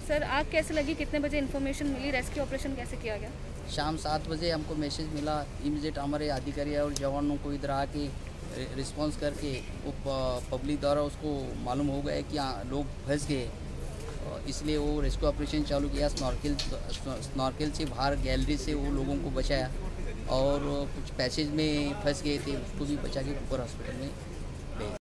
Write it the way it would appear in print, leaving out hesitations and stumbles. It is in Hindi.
सर आग कैसे लगी, कितने बजे इन्फॉर्मेशन मिली, रेस्क्यू ऑपरेशन कैसे किया गया? शाम 7 बजे हमको मैसेज मिला। इमीडिएट हमारे अधिकारी और जवानों को इधर आके रिस्पांस करके वो पब्लिक द्वारा उसको मालूम हो गया कि लोग फंस गए, इसलिए वो रेस्क्यू ऑपरेशन चालू किया। स्नॉर्केल से बाहर गैलरी से वो लोगों को बचाया और कुछ पैसेज में फंस गए थे उसको भी बचा के ऊपर हॉस्पिटल में भेज